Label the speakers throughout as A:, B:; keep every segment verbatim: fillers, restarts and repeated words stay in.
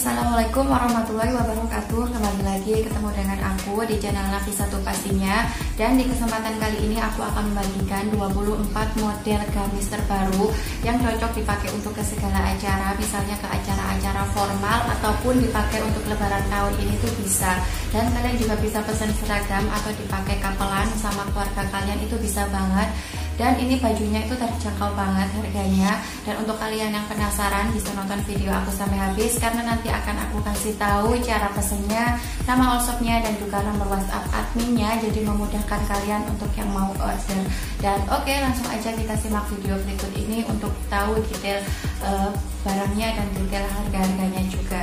A: Assalamualaikum warahmatullahi wabarakatuh. Kembali lagi ketemu dengan aku di channel Nafisa Tuh Pastinya. Dan di kesempatan kali ini aku akan membagikan dua puluh empat model gamis terbaru yang cocok dipakai untuk ke segala acara, misalnya ke acara-acara formal ataupun dipakai untuk lebaran tahun ini tuh bisa. Dan kalian juga bisa pesan seragam atau dipakai kapelan sama keluarga kalian, itu bisa banget. Dan ini bajunya itu terjangkau banget harganya. Dan untuk kalian yang penasaran bisa nonton video aku sampai habis, karena nanti akan aku kasih tahu cara pesennya, nama all shopnya, dan juga nomor WhatsApp adminnya, jadi memudahkan kalian untuk yang mau order. Dan oke, okay, langsung aja kita simak video berikut ini untuk tahu detail uh, barangnya dan detail harga-harganya juga.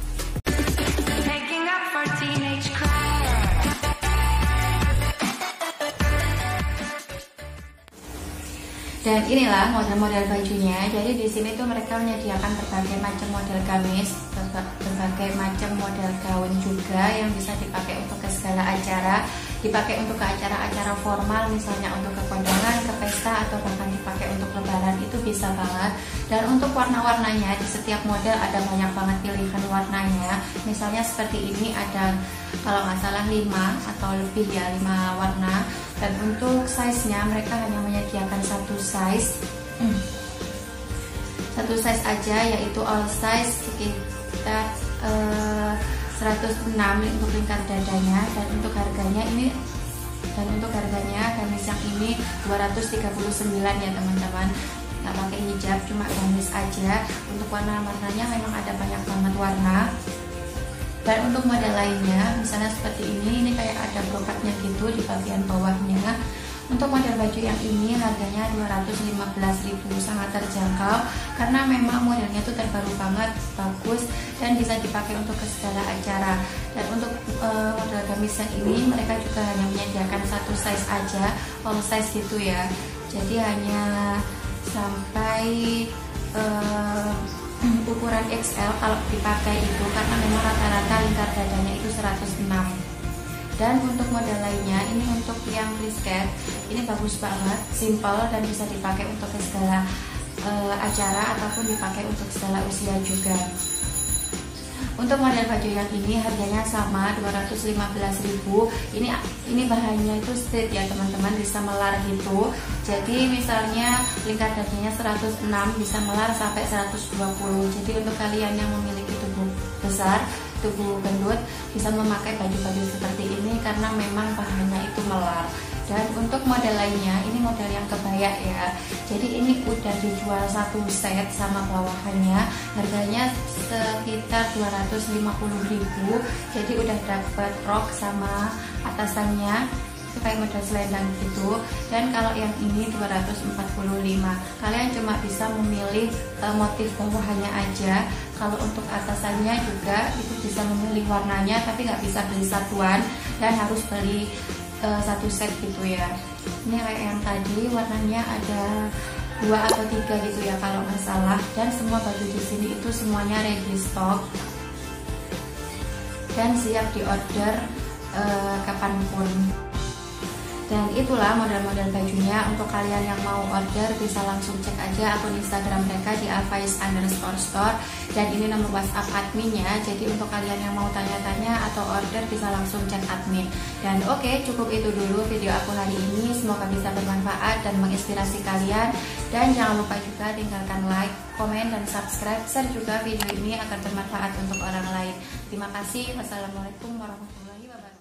A: Dan inilah model-model bajunya. Jadi di sini tuh mereka menyediakan berbagai macam model gamis, berbagai macam model gaun juga yang bisa dipakai untuk ke segala acara, dipakai untuk ke acara-acara formal, misalnya untuk ke kondangan, ke pesta, atau bahkan dipakai untuk lebaran, itu bisa banget. Dan untuk warna-warnanya di setiap model ada banyak banget pilihan warnanya. Misalnya seperti ini ada kalau nggak salah lima atau lebih ya, lima warna. Dan untuk size-nya mereka hanya menyediakan satu size hmm. satu size aja, yaitu all size sekitar uh, seratus enam untuk lingkar dadanya. Dan untuk harganya ini dan untuk harganya gamis yang ini dua ratus tiga puluh sembilan ya teman-teman. Nggak pakai hijab, cuma gamis aja. Untuk warna-warnanya memang ada banyak banget warna. Dan untuk model lainnya, misalnya seperti ini, ini kayak ada brokatnya gitu di bagian bawahnya. Untuk model baju yang ini harganya dua ratus lima belas ribu, sangat terjangkau karena memang modelnya itu terbaru banget, bagus, dan bisa dipakai untuk ke segala acara. Dan untuk uh, model gamis yang ini mereka juga hanya menyediakan satu size aja, all size gitu ya. Jadi hanya sampai uh, ukuran X L kalau dipakai itu, karena memang rata-rata lingkar dadanya itu seratus enam. Dan untuk model lainnya, ini untuk yang fleece, ini bagus banget, simple, dan bisa dipakai untuk segala uh, acara ataupun dipakai untuk segala usia juga. Untuk model baju yang ini harganya sama dua ratus lima belas ribu. Ini ini bahannya itu straight ya teman-teman, bisa melar gitu. Jadi misalnya lingkar dadanya seratus enam bisa melar sampai seratus dua puluh. Jadi untuk kalian yang memiliki tubuh besar, tubuh gendut, bisa memakai baju-baju seperti ini karena memang bahannya itu melar. Dan untuk model lainnya, ini model yang kebaya ya. Jadi ini udah dijual satu set sama bawahannya, harganya sekitar dua ratus lima puluh ribu. Jadi udah dapat rok sama atasannya, itu kayak model selendang gitu. Dan kalau yang ini dua ratus empat puluh lima. Kalian cuma bisa memilih uh, motif bawahannya aja. Kalau untuk atasannya juga itu bisa memilih warnanya, tapi nggak bisa beli satuan dan harus beli uh, satu set gitu ya. Ini kayak yang tadi warnanya ada dua atau tiga gitu ya kalau nggak salah. Dan semua baju di sini itu semuanya ready stock dan siap diorder uh, kapanpun. Dan itulah model-model bajunya. Untuk kalian yang mau order bisa langsung cek aja akun Instagram mereka di alfaiz underscore store. Dan ini nomor WhatsApp adminnya. Jadi untuk kalian yang mau tanya-tanya atau order bisa langsung cek admin. Dan oke, okay, cukup itu dulu video aku hari ini. Semoga bisa bermanfaat dan menginspirasi kalian. Dan jangan lupa juga tinggalkan like, komen, dan subscribe. Share juga video ini agar bermanfaat untuk orang lain. Terima kasih. Wassalamualaikum warahmatullahi wabarakatuh.